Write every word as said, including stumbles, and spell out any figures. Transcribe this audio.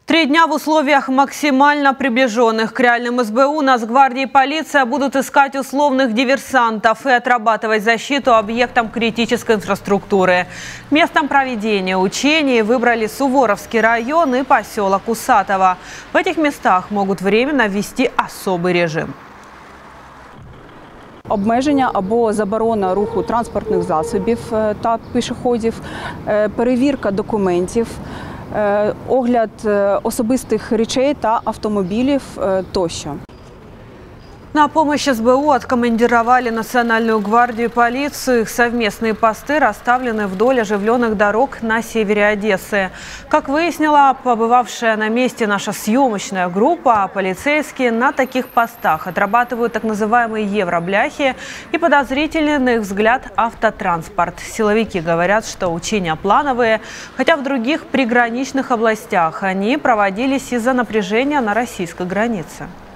Три дня в условиях максимально приближенных к реальным СБУ Нацгвардия и полиция будут искать условных диверсантов и отрабатывать защиту объектам критической инфраструктуры. Местом проведения учений выбрали Суворовский район и поселок Усатово. В этих местах могут временно ввести особый режим. Обмеження або заборона руху транспортних засобів та пішоходів, перевірка документів, огляд особистих речей та автомобілів тощо. На помощь СБУ откомандировали Национальную гвардию и полицию. Их совместные посты расставлены вдоль оживленных дорог на севере Одессы. Как выяснила побывавшая на месте наша съемочная группа, полицейские на таких постах отрабатывают так называемые евробляхи и подозрительный, на их взгляд, автотранспорт. Силовики говорят, что учения плановые, хотя в других приграничных областях они проводились из-за напряжения на российской границе.